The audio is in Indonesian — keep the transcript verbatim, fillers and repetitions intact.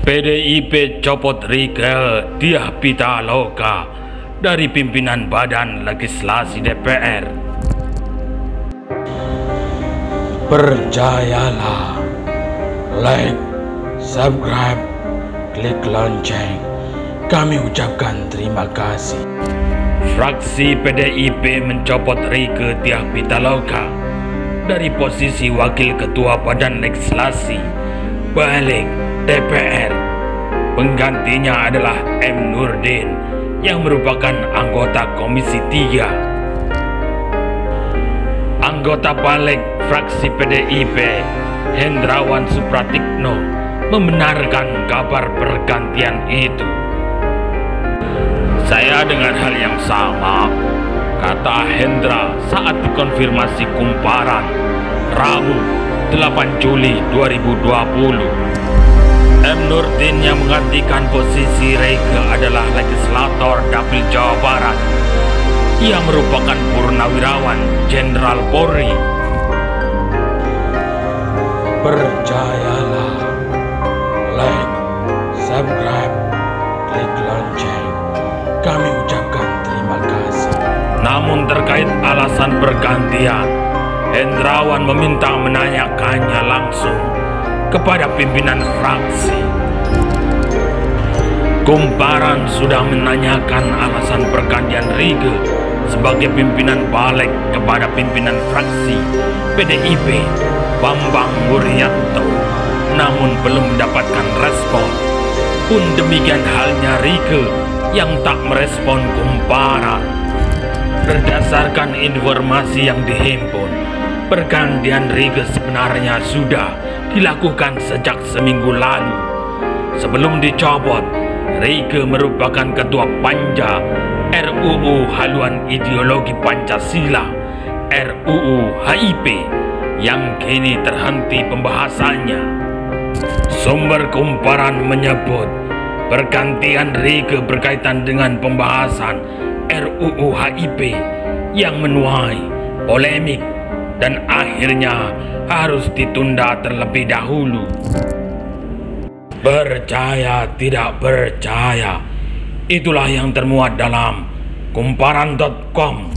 P D I P copot Rieke Diah Pitaloka dari pimpinan Badan Legislasi D P R. Percayalah, like, subscribe, klik lonceng. Kami ucapkan terima kasih. Fraksi P D I P mencopot Rieke Diah Pitaloka dari posisi Wakil Ketua Badan Legislasi Balik D P R. Penggantinya adalah M. Nurdin yang merupakan anggota Komisi tiga. Anggota Balik fraksi P D I P Hendrawan Supratikno membenarkan kabar pergantian itu. "Saya dengar hal yang sama," kata Hendra saat dikonfirmasi Kumparan Rabu delapan Juli dua ribu dua puluh. M. Nurdin yang menggantikan posisi Rieke adalah legislator Dapil Jawa Barat. Ia merupakan purnawirawan Jenderal Polri. Percayalah, like, subscribe, klik lonceng. Kami ucapkan terima kasih. Namun terkait alasan pergantian, Hendrawan meminta menanyakannya langsung kepada pimpinan fraksi. Kumparan sudah menanyakan alasan pergantian Rieke sebagai pimpinan Balik kepada pimpinan fraksi P D I P Bambang Wuryanto, namun belum mendapatkan respon. Pun demikian halnya Rieke yang tak merespon Kumparan. Berdasarkan informasi yang dihimpun, pergantian Rieke sebenarnya sudah dilakukan sejak seminggu lalu. Sebelum dicopot, Rieke merupakan ketua Panja R U U Haluan Ideologi Pancasila R U U H I P yang kini terhenti pembahasannya. Sumber Kumparan menyebut pergantian Rieke berkaitan dengan pembahasan R U U H I P yang menuai polemik dan akhirnya harus ditunda terlebih dahulu. Percaya tidak percaya, itulah yang termuat dalam kumparan titik com.